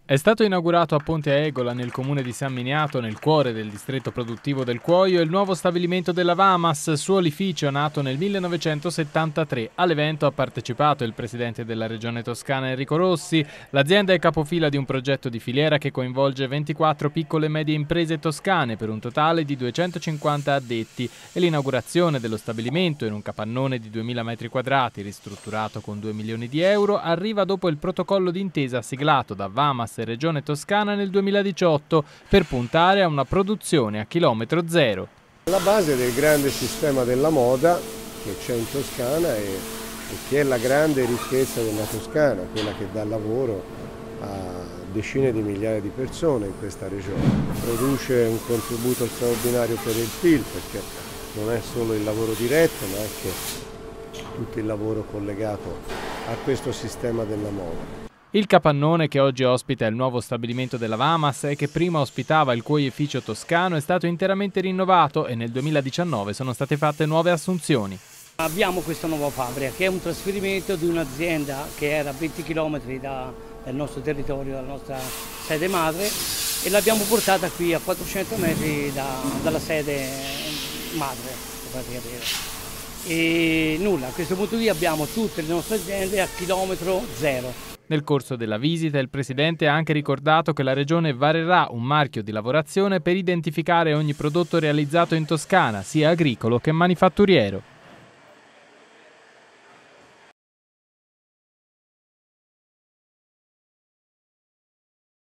È stato inaugurato a Ponte Egola, nel comune di San Miniato, nel cuore del distretto produttivo del Cuoio, il nuovo stabilimento della Vamas, suolificio nato nel 1973. All'evento ha partecipato il presidente della regione toscana Enrico Rossi. L'azienda è capofila di un progetto di filiera che coinvolge 24 piccole e medie imprese toscane per un totale di 250 addetti e l'inaugurazione dello stabilimento in un capannone di 2000 metri quadrati, ristrutturato con 2 milioni di euro, arriva dopo il protocollo d'intesa siglato da Vamas e Regione Toscana nel 2018 per puntare a una produzione a chilometro zero. La base del grande sistema della moda che c'è in Toscana e che è la grande ricchezza della Toscana, quella che dà lavoro a decine di migliaia di persone in questa regione. Produce un contributo straordinario per il PIL perché non è solo il lavoro diretto ma anche tutto il lavoro collegato a questo sistema della moda. Il capannone che oggi ospita il nuovo stabilimento della Vamas e che prima ospitava il cuoificio toscano è stato interamente rinnovato e nel 2019 sono state fatte nuove assunzioni. Abbiamo questa nuova fabbrica che è un trasferimento di un'azienda che era a 20 km dal nostro territorio, dalla nostra sede madre, e l'abbiamo portata qui a 400 metri dalla sede madre, E nulla, a questo punto qui abbiamo tutte le nostre aziende a chilometro zero. Nel corso della visita il Presidente ha anche ricordato che la Regione varerà un marchio di lavorazione per identificare ogni prodotto realizzato in Toscana, sia agricolo che manifatturiero.